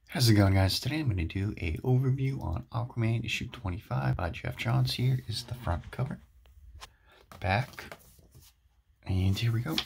How's it going, guys? Today I'm going to do a overview on Aquaman issue 25 by Geoff Johns. Here is the front cover, back, and here we go.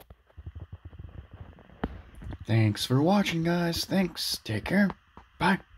Thanks for watching, guys. Thanks. Take care. Bye.